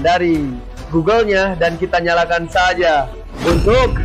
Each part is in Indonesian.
dari Google-nya dan kita nyalakan saja untuk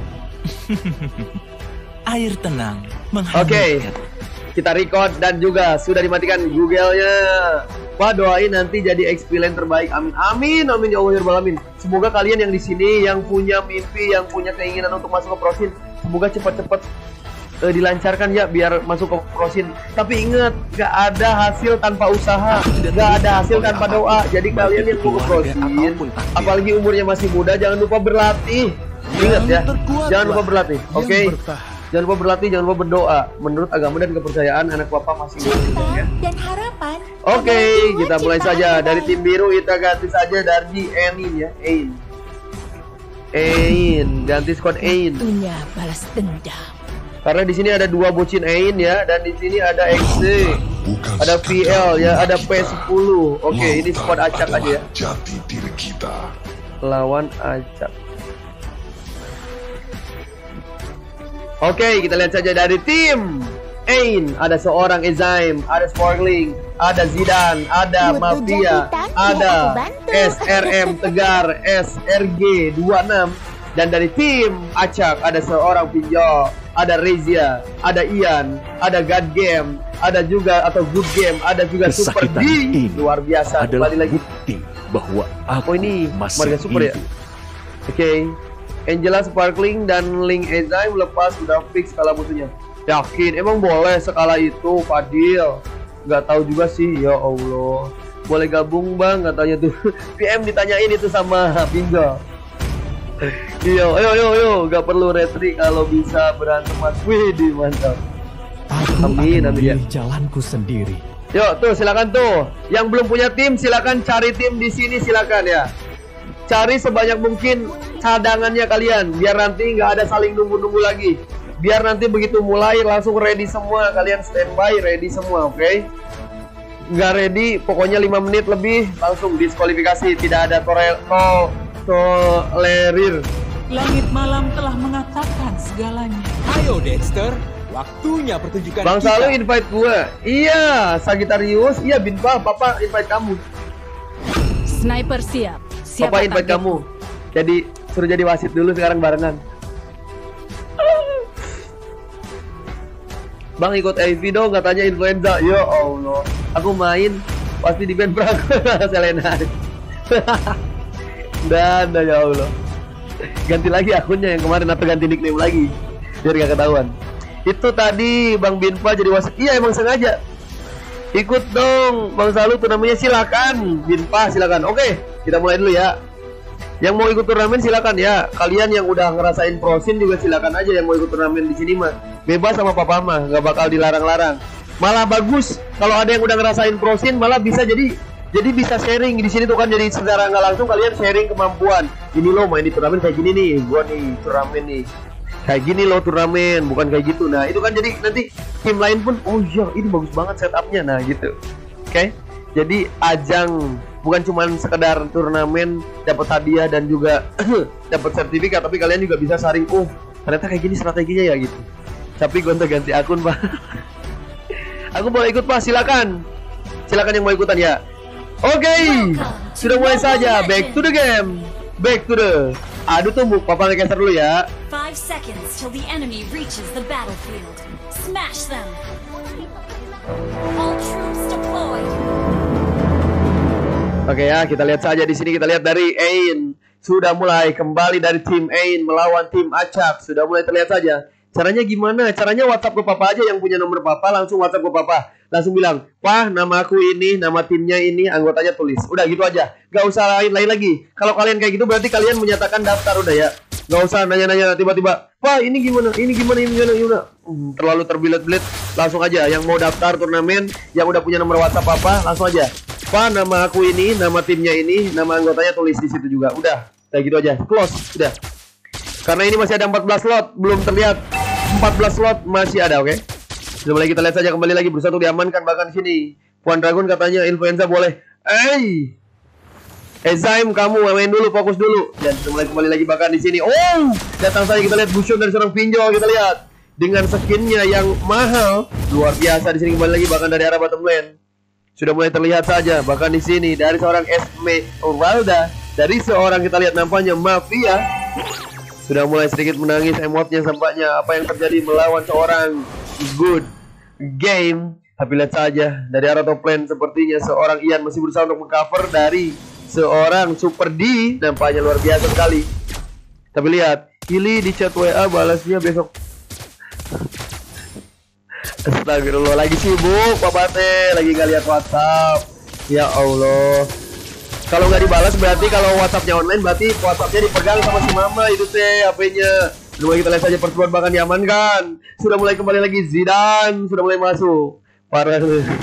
air tenang. Oke, kita record dan juga sudah dimatikan Google-nya. Wah, doain nanti jadi experience terbaik. Amin, amin, amin ya Allah ya Rabbal Alamin. Semoga kalian yang di sini yang punya mimpi, yang punya keinginan untuk masuk ke Prosin, semoga cepat-cepat dilancarkan ya biar masuk ke Prosin. Tapi ingat, gak ada hasil tanpa usaha, gak ada hasil tanpa doa. Jadi kalian yang mau ke Prosin, apalagi umurnya masih muda, jangan lupa berlatih. Ingat ya, jangan lupa berlatih. Oke? Jangan lupa berlatih, jangan lupa berdoa. Menurut agama dan kepercayaan anak papa masih muda ya. Dan harapan. Oke, kita mulai saja dari tim biru. Kita ganti saja dari Ain ya, Ain, ganti squad Ain. Waktunya balas dendam. Karena di sini ada dua bocin Ain ya, dan di sini ada XC, ada VL ya, ada P10. Oke, ini squad acak aja ya. Jati diri kita. Lawan acak. Oke, kita lihat saja dari tim Ain. Ada seorang Ezaim, ada Sparkling, ada Zidane, ada Mafia, ada SRM Tegar, SRG 26. Dan dari tim Acak ada seorang Pinjol, ada Rezia, ada Ian, ada God Game, ada juga atau Good Game, ada juga Super D. Luar biasa. Kembali lagi bahwa aku ini masih marga super ya. Oke. Angela, Sparkling, dan Link Ezaim lepas sudah fix skala musuhnya. Yakin? Emang boleh skala itu, Fadil? Gak tahu juga sih, ya Allah. Boleh gabung bang, katanya tuh. PM ditanyain itu sama Pinjol. Iya, ayo, gak perlu retri kalau bisa berantem mas. Wih, mantap. Amin, amin ya. Jalanku sendiri. Yuk, tuh silakan tuh. Yang belum punya tim, silakan cari tim di sini, silakan ya. Cari sebanyak mungkin cadangannya kalian, biar nanti nggak ada saling nunggu-nunggu lagi. Biar nanti begitu mulai langsung ready semua, kalian standby ready semua, oke? Nggak ready, pokoknya 5 menit lebih langsung diskualifikasi, tidak ada tolerir. Langit malam telah mengatakan segalanya. Ayo Dexter, waktunya pertunjukan Bang kita. Salu invite gua. Iya, Sagittarius, iya Binpa, Papa invite kamu. Sniper siap. Papa invite kamu. Jadi suruh jadi wasit dulu sekarang barengan. Bang ikut AV dong katanya influenza. Ya Allah, aku main pasti di band Prago Selena. Dan ya Allah, ganti lagi akunnya yang kemarin atau ganti nickname lagi biar gak ketahuan. Itu tadi Bang Binpa jadi wasit. Iya emang sengaja. Ikut dong Bang Salu turnamennya, silakan Binpa, silakan. Oke, kita mulai dulu ya. Yang mau ikut turnamen silakan ya. Kalian yang udah ngerasain Prosin juga silakan aja yang mau ikut turnamen di sini mah. Bebas sama papa mah, nggak bakal dilarang-larang. Malah bagus kalau ada yang udah ngerasain Prosin, malah bisa jadi bisa sharing di sini tuh kan, jadi secara nggak langsung kalian sharing kemampuan. Ini loh main di turnamen kayak gini nih, gua nih turnamen nih. Kayak gini loh turnamen, bukan kayak gitu. Nah, itu kan jadi nanti tim lain pun oh iya, ini bagus banget setupnya. Nah, gitu. Oke. Jadi ajang bukan cuma sekedar turnamen dapat hadiah dan juga dapat sertifikat, tapi kalian juga bisa saring, oh ternyata kayak gini strateginya ya gitu. Tapi gue ganti akun pak. Aku boleh ikut pak, silakan yang mau ikutan ya. Oke, sudah mulai saja. Back to the game, back to the. Aduh tuh papa ngekeser dulu ya. 5 seconds till the enemy reaches the battlefield. Smash them. All troops deployed. Oke ya, kita lihat saja di sini, kita lihat dari Ain. Sudah mulai kembali dari tim Ain melawan tim Acak. Sudah mulai terlihat saja. Caranya gimana? Caranya WhatsApp ke papa aja, yang punya nomor papa langsung WhatsApp ke papa. Langsung bilang, "Wah, nama aku ini, nama timnya ini, anggotanya tulis." Udah gitu aja. Gak usah lain-lain lagi. Kalau kalian kayak gitu berarti kalian menyatakan daftar udah ya. Gak usah nanya-nanya tiba-tiba, "Wah, ini gimana? Ini gimana? Terlalu terbilet-bilet. Langsung aja yang mau daftar turnamen, yang udah punya nomor WhatsApp papa, langsung aja. "Wah, nama aku ini, nama timnya ini, nama anggotanya tulis di situ juga." Udah, kayak gitu aja. Close, udah. Karena ini masih ada 14 slot, belum terlihat. 14 slot masih ada, oke? Sudah mulai, kita lihat saja kembali lagi, berusaha untuk diamankan bahkan di sini. Puan Dragon katanya influenza boleh. Ezaim, kamu main dulu, fokus dulu. Dan sudah mulai kembali lagi bahkan di sini. Oh, datang saja kita lihat Bushon dari seorang pinjol, kita lihat dengan skinnya yang mahal, luar biasa di sini kembali lagi bahkan dari arah bottom lane. sudah mulai terlihat saja. Bahkan di sini dari seorang Esmeralda, dari seorang kita lihat nampaknya Mafia, sudah mulai sedikit menangis emotnya sampaknya. Apa yang terjadi melawan seorang Good Game. Tapi lihat saja dari arah top lane sepertinya seorang Ian masih berusaha untuk mengcover dari seorang Super D. Nampaknya luar biasa sekali. Tapi lihat, Ili di chat WA balasnya besok. Astagfirullah, lagi sibuk Pak Bate, lagi nggak lihat WhatsApp. Ya Allah. Kalau nggak dibalas berarti kalau WhatsAppnya online berarti WhatsAppnya dipegang sama si Mama itu teh HP-nya. Sudah mulai kita lihat saja pertemuan bahkan diamankan. Sudah mulai kembali lagi Zidane, sudah mulai masuk. Parah.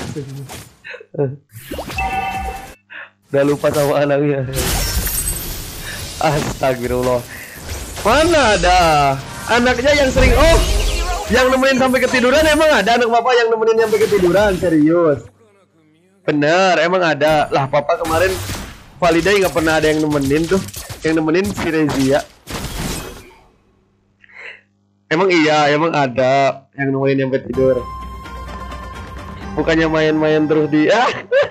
Udah lupa sama anaknya. Astagfirullah. Mana ada anaknya yang sering yang nemenin sampai ketiduran? Emang ada anak papa yang nemenin sampai ketiduran? Serius? Bener, emang ada. Lah papa kemarin Validai nggak pernah ada yang nemenin tuh. Yang nemenin si Rezia. Emang iya, emang ada yang nemenin sampai tidur. Bukannya main-main terus dia.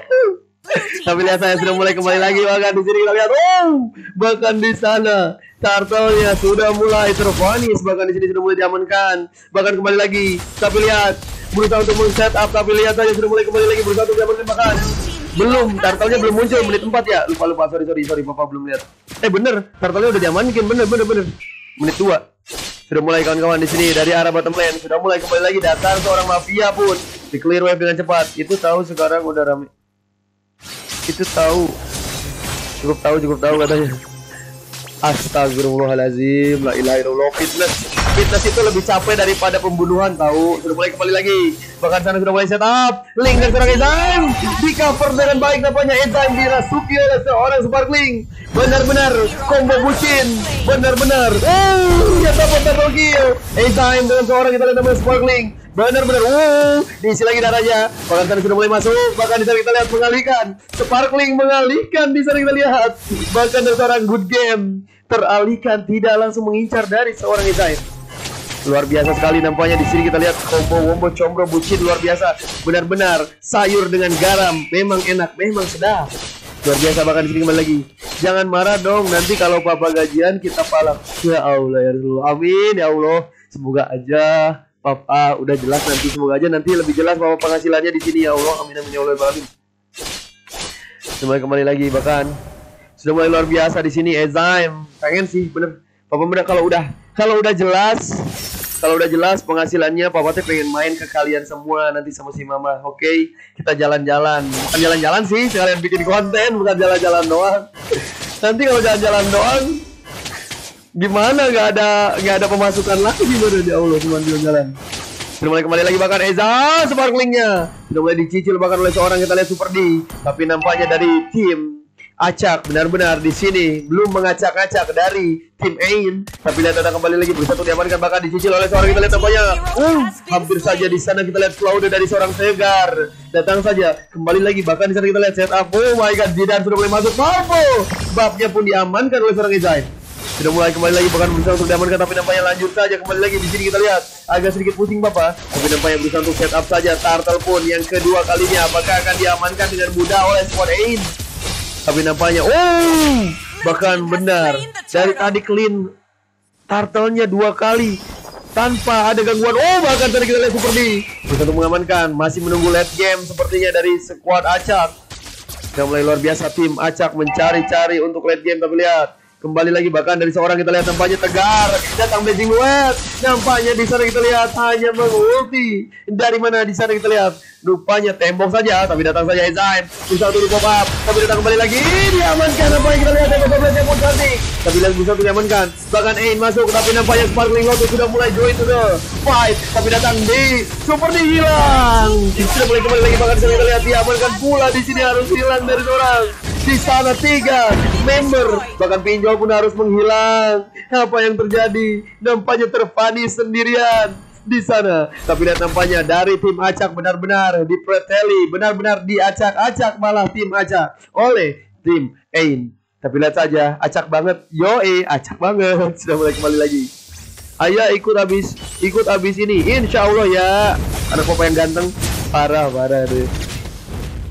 Tapi lihat saya sudah mulai kembali lagi. Bahkan di sini kita lihat, bahkan di sana turtle-nya sudah mulai terfonis. Bahkan di sini sudah mulai diamankan. Bahkan kembali lagi. Tapi lihat, berusaha untuk men-set up. Tapi lihat saja sudah mulai kembali lagi berusaha untuk diamankan. Bahkan belum, turtle-nya belum muncul menit 4 ya. Lupa, sorry papa belum lihat. Bener, turtle-nya udah diamankan. Bener. Menit 2. Sudah mulai kawan-kawan di sini dari arah bottom lane. Sudah mulai kembali lagi datang seorang Mafia pun di clear wave dengan cepat. Itu tahu sekarang udah rame. Itu tahu. Cukup tahu katanya. Astagfirullahalazim, la ilaha illallah. Fitness itu lebih capek daripada pembunuhan tahu. Sudah mulai kembali lagi. Bahkan sana sudah mulai setup. Link dan seorang Ezaim di cover dengan baik nampaknya. Ezaim dirasuki oleh seorang Sparkling. Benar-benar combo bucin. Benar-benar. Ya double kill. Ezaim dengan seorang kita lihat namanya Sparkling. Benar-benar. Diisi lagi darahnya. Bahkan sana sudah mulai masuk. Bahkan di sana kita lihat mengalihkan. Sparkling mengalihkan di sana kita lihat. Bahkan dari seorang Good Game teralihkan, tidak langsung mengincar dari seorang Ezaim. Luar biasa sekali nampaknya di sini kita lihat combo combro bucin luar biasa. Benar-benar sayur dengan garam. Memang enak, memang sedap. Luar biasa. Bahkan di sini kembali lagi. Jangan marah dong nanti kalau papa gajian kita palak. Ya Allah ya Rasulullah. Amin ya Allah. Semoga aja papa udah jelas nanti. Semoga aja nanti lebih jelas papa penghasilannya di sini ya Allah. Amin ya Allah. Amin. Semoga kembali lagi bahkan sudah mulai luar biasa di sini Ezaim. Pengen sih bener. Papa bener kalau udah jelas penghasilannya papa teh pengen main ke kalian semua nanti sama si Mama. Oke, kita jalan-jalan. Bukan jalan-jalan sih, sekalian bikin konten, bukan jalan-jalan doang. Nanti kalau jalan-jalan doang gimana nggak ada pemasukan lagi gimana ya Allah cuma jalan-jalan. Sudah mulai kembali lagi bahkan Eza Sparklingnya sudah mulai dicicil bahkan oleh seorang kita lihat Super D. Tapi nampaknya dari tim Acak benar-benar di sini belum mengacak-acak dari tim Ain. Tapi lihat ada kembali lagi berusaha untuk diamankan bahkan dicicil oleh seorang kita lihat nampaknya. Hampir saja di sana kita lihat Claude dari seorang Segar datang saja kembali lagi bahkan di sana kita lihat setup. Oh my god, Zidane sudah mulai masuk. Mampu babnya pun diamankan oleh seorang Ezaim. Sudah mulai kembali lagi bahkan berusaha untuk diamankan tapi nampaknya lanjut saja kembali lagi di sini kita lihat agak sedikit pusing Bapak. Tapi nampaknya berusaha untuk setup saja turtle pun yang kedua kalinya apakah akan diamankan dengan mudah oleh squad Ain. Tapi nampaknya bahkan benar dari tadi clean turtle-nya 2 kali tanpa ada gangguan. Bahkan tadi kita lihat Super D berusaha untuk mengamankan, masih menunggu late game sepertinya dari squad Acak. Yang mulai luar biasa tim Acak mencari-cari untuk late game. Tapi lihat kembali lagi bahkan dari seorang kita lihat nampaknya Tegar datang blazing web. Nampaknya di sana kita lihat hanya mengulti. Dari mana di sana kita lihat rupanya tembok saja tapi datang saja Ezaim berusaha untuk pop up tapi datang kembali lagi diamankan. Nampaknya kita lihat tembok cantik tapi lihat berusaha untuk diamankan bahkan Ain masuk tapi nampaknya Sparkling Lotus sudah mulai join to the fight tapi datang di Super D hilang. Sudah mulai kembali lagi bahkan kita lihat diamankan pula di sini harus hilang dari seorang di sana 3 member bahkan pinjol pun harus menghilang. Apa yang terjadi? Nampaknya terpanis sendirian di sana. Tapi lihat nampaknya dari tim Acak benar-benar dipreteli, benar-benar diacak-acak malah tim Acak oleh tim Ain. Tapi lihat saja acak banget, acak banget. Sudah mulai kembali lagi. Ayo ikut abis ini, insya Allah ya. Anak papa yang ganteng, parah deh.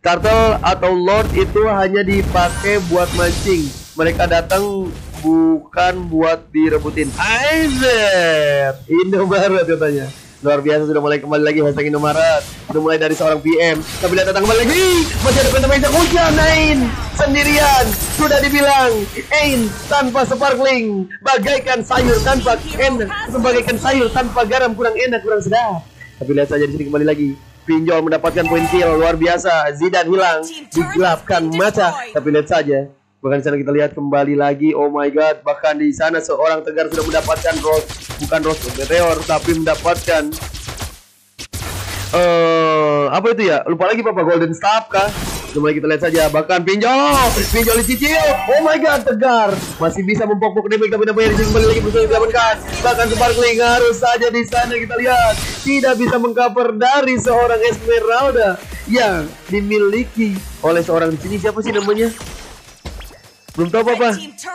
Turtle atau Lord itu hanya dipakai buat mancing. Mereka datang bukan buat direbutin. Aizer, Indomaret katanya. Luar biasa, sudah mulai kembali lagi hashtag Indomaret. Sudah mulai dari seorang PM. Tapi lihat datang kembali lagi. Masih ada Phantom Execution. Ain sendirian. Sudah dibilang Ain tanpa sparkling, bagaikan sayur tanpa enak, bagaikan sayur tanpa garam, kurang enak, kurang sedap. Tapi lihat saja di sini kembali lagi. Pinjol mendapatkan poin kill, luar biasa. Zidane hilang, digelapkan mata. Tapi lihat saja, bahkan di sana kita lihat kembali lagi. Oh my god, bahkan di sana seorang Tegar sudah mendapatkan rose, bukan rose meteor, tapi mendapatkan apa itu ya? Lupa lagi Papa, golden staff kah? Coba kita lihat saja, bahkan pinjol dicicil. Oh my god, Tegar masih bisa mempok-pok damage, tapi nampaknya di sini kembali lagi berusaha diamankan. Bahkan sparkling harus saja di sana kita lihat tidak bisa mengcover dari seorang Esmeralda yang dimiliki oleh seorang di sini. Siapa sih namanya? Belum tahu apa.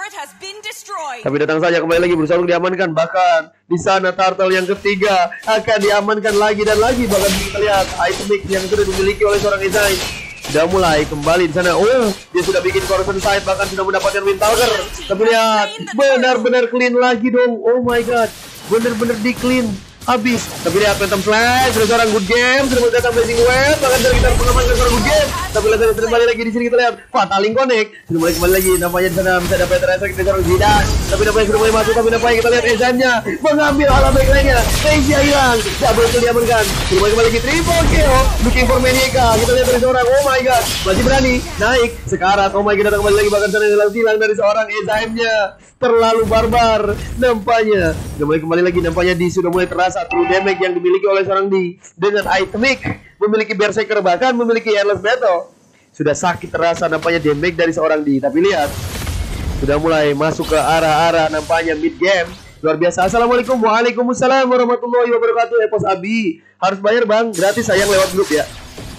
Tapi datang saja kembali lagi berusaha untuk diamankan. Bahkan di sana Turtle yang ketiga akan diamankan lagi dan lagi. Bahkan kita lihat item yang sudah dimiliki oleh seorang Ezain sudah mulai kembali di sana. Oh, dia sudah bikin corruption side, bahkan sudah mendapatkan Windtalker. Tapi lihat, benar-benar clean lagi dong. Oh my god, benar-benar di clean habis. Tapi lihat Phantom Slash, sudah seorang good game, sudah datang Blazing Web, bahkan dari kita mengamankan seorang good game. Tapi lihat kembali lagi di sini kita lihat Fataling Connect sudah mulai kembali lagi. Nampaknya di sana bisa dapat efek dari seorang Zidane. Tapi nampaknya sudah mulai masuk. Tapi nampaknya kita lihat Ezannya mengambil ala back lainnya. Reisia hilang, double kill diamankan. Sudah mulai kembali lagi triple kill, looking for Maniaca. Kita lihat dari seorang, oh my god, masih berani naik sekarat. Oh my god, datang kembali lagi, bahkan sana hilang dari seorang Ezannya. Terlalu barbar nampaknya. Sudah mulai kembali lagi, nampaknya di sudah mulai terasa true damage yang dimiliki oleh seorang di dengan itemic, memiliki berserker, bahkan memiliki endless battle. Sudah sakit terasa nampaknya damage dari seorang di. Tapi lihat sudah mulai masuk ke arah-arah nampaknya mid game. Luar biasa. Assalamualaikum, waalaikumsalam warahmatullahi wabarakatuh. Epos Abi harus bayar bang, gratis sayang lewat grup ya.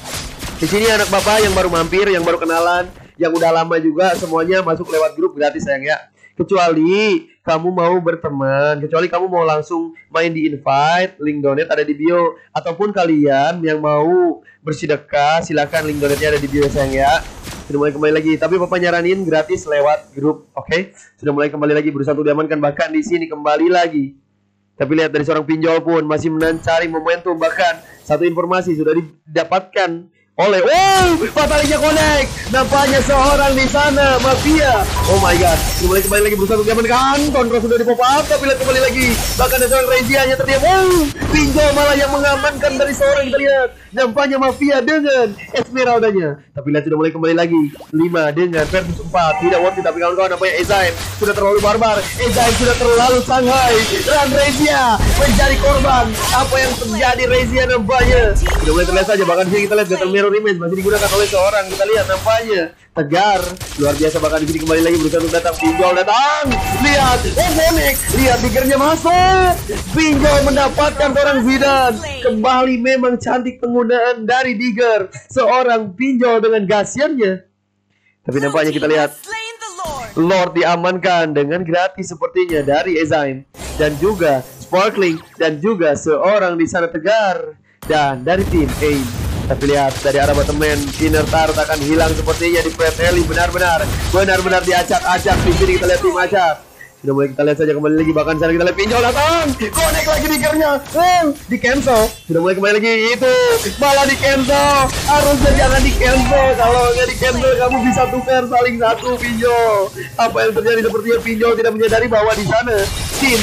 Di sini anak bapak yang baru mampir, yang baru kenalan, yang udah lama juga, semuanya masuk lewat grup gratis sayang ya. Kecuali kamu mau berteman, kecuali kamu mau langsung main di invite, link donate ada di bio. Ataupun kalian yang mau bersedekah, silakan link donate-nya ada di bio sayang ya. Sudah mulai kembali lagi, tapi Papa nyaranin gratis lewat grup, oke? Sudah mulai kembali lagi berusaha untuk diamankan, bahkan di sini kembali lagi. Tapi lihat dari seorang pinjol pun masih mencari momentum, bahkan satu informasi sudah didapatkan oleh Fatalinya connect. Nampaknya seorang di sana Mafia. Oh my god, mulai kembali lagi berusaha untuk diamankan. Kontrol sudah di pop up, tapi lihat kembali lagi. Bahkan ada seorang Reisianya terdiam. Pinjol malah yang mengamankan dari seorang, kita lihat. Nampaknya Mafia dengan Esmeraldanya. Tapi lihat sudah mulai kembali lagi. 5 dengan versus 4. Tidak worth it, tapi kawan-kawan nampaknya Ezain sudah terlalu barbar. Ezain sudah terlalu Shanghai. Dan Reisia menjadi korban. Apa yang terjadi Reisia nampaknya. Sudah mulai terlihat saja, bahkan di sini kita lihat Battle Mirror Image masih digunakan oleh seorang, kita lihat nampaknya Tegar luar biasa. Bahkan di sini kembali lagi berusaha untuk datang. Pinjol datang, lihat Phoenix, lihat Diggernya masuk. Pinjol mendapatkan seorang Zidane. Kembali memang cantik penggunaan dari Digger, seorang pinjol dengan gasiannya. Tapi nampaknya kita lihat Lord diamankan dengan gratis sepertinya dari Ezain, dan juga Sparkling, dan juga seorang di sana Tegar, dan dari tim Ain. Tapi lihat dari arah bottom lane, Inner Turret akan hilang sepertinya di Fred Heli. Benar-benar diacak-acak. Di sini kita lihat tim acak. Sudah mulai kita lihat saja kembali lagi, bahkan sana kita lihat pinjol datang. Connect lagi Diggernya, di cancel. Sudah mulai kembali lagi, itu malah di cancel. Harusnya jangan di cancel. Kalau nggak di cancel kamu bisa tukar saling satu pinjol. Apa yang terjadi sepertinya pinjol tidak menyadari bahwa di sana tim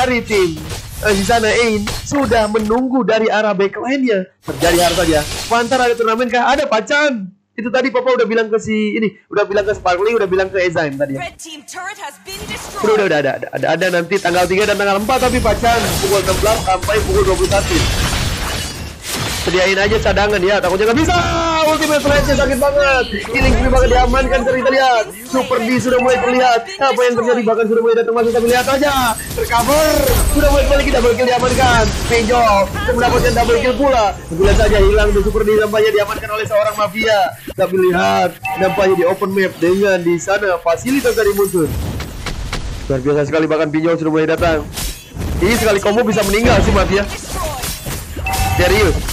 di sana Ain sudah menunggu dari arah backline-nya. Terjadi harus saja. Pantar ada turnamen kah? Ada Pacan. Itu tadi Papa udah bilang ke si ini, udah bilang ke Sparkling, udah bilang ke Ezain tadi ya. Udah ada nanti tanggal 3 dan tanggal 4, tapi Pacan pukul 16 sampai pukul 21. Sediain aja cadangan ya, takutnya nggak bisa. Ultimate Flash-nya sakit banget. Killing Spree bakal diamankan, kita lihat. Super D sudah mulai terlihat. Apa yang terjadi, bahkan sudah mulai datang masuk, tapi lihat aja. Tercover, sudah mulai balik, double kill diamankan. Pinjol mendapatkan double kill pula. Lihat saja hilang tuh Super D, nampaknya diamankan oleh seorang Mafia. Tapi lihat, nampaknya di open map dengan di sana fasilitas dari musuh. Luar biasa sekali, bahkan Pinjol sudah mulai datang. Ini sekali combo bisa meninggal sih Mafia. Serius.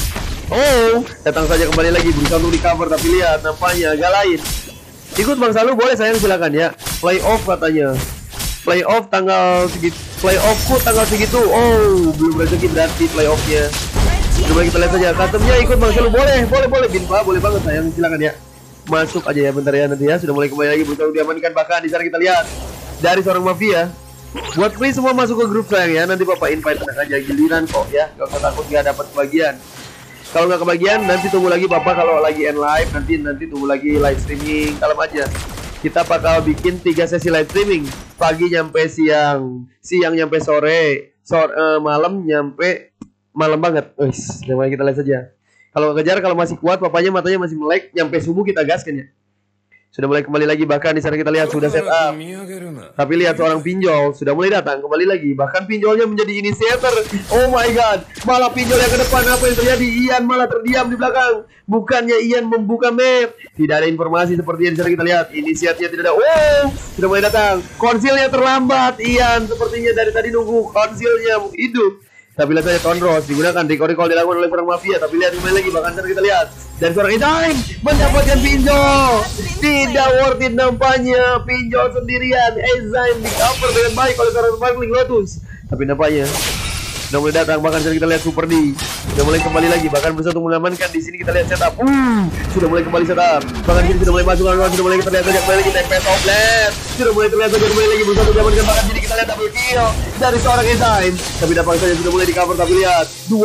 Oh, datang saja kembali lagi berusaha untuk di cover, tapi lihat nampaknya agak lain. Ikut Bang Salu boleh sayang, silakan ya. Playoff katanya. Playoff tanggal segitu. Playoffku tanggal segitu. Oh, belum rezeki berarti playoffnya. Coba kita lihat saja. Customnya ikut Bang Salu boleh Binpa, boleh banget sayang, silakan ya. Masuk aja ya bentar ya nanti ya. Sudah mulai kembali lagi berusaha diamankan, bahkan di sana kita lihat dari seorang mafia. Buat free semua masuk ke grup sayang ya. Nanti Bapak invite tenang aja, giliran kok ya. Gak usah takut gak dapat kebagian. Kalau nggak kebagian nanti tunggu lagi Bapak kalau lagi end live, nanti tunggu lagi live streaming. Kalem aja. Kita bakal bikin 3 sesi live streaming. Pagi nyampe siang, siang nyampe sore, malam nyampe malam banget. Wis, kita lihat saja. Kalau kejar, kalau masih kuat, papanya matanya masih melek, nyampe subuh kita gaskan ya. Sudah mulai kembali lagi, bahkan di sana kita lihat sudah set up. Tapi lihat seorang pinjol sudah mulai datang kembali lagi, bahkan pinjolnya menjadi initiator. Oh my god, malah pinjol yang ke depan. Apa yang terjadi? Ian malah terdiam di belakang. Bukannya Ian membuka map. Tidak ada informasi seperti yang di sana kita lihat. Inisiatifnya tidak ada. Oh, sudah mulai datang. Konsilnya terlambat. Ian sepertinya dari tadi nunggu konsilnya hidup. Tapi lihat saja Tonros digunakan, recall dilakukan oleh seorang mafia. Tapi lihat kembali lagi, bahkan kita lihat dari seorang Idain mendapatkan pinjol. Tidak worth it nampaknya, pinjol sendirian. Ezain di cover dengan baik oleh seorang Sparkling Lotus. Tapi nampaknya sudah mulai datang, bahkan kita lihat Super D sudah mulai kembali lagi, bahkan berusaha untuk mengamankan. Di sini kita lihat setup, sudah mulai kembali setup, bahkan sini sudah mulai masuk, sudah mulai kita lihat saja kembali lagi TP top lane, sudah mulai terlihat saja kembali lagi berusaha untuk mengamankan, bahkan sini kita lihat double kill dari seorang Ezain. Tapi dapat saja sudah mulai di cover, tapi lihat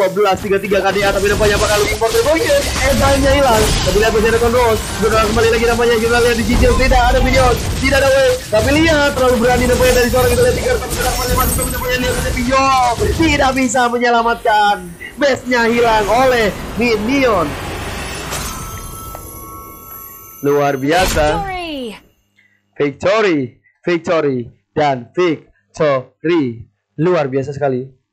12-3 KDA, tapi nampaknya bakal import terboynya. Ezainnya hilang, tapi lihat masih ada Conros, sudah kembali lagi namanya. Kita lihat di cicil, tidak ada minion, tidak ada wave, tapi lihat terlalu berani nampaknya dari seorang. Kita lihat 3, tapi sudah kembali masuk, tapi nampaknya lihat ada pinjol, tidak bisa menyelamatkan. Base-nya hilang oleh minion. Luar biasa. Victory dan victory. Luar biasa sekali.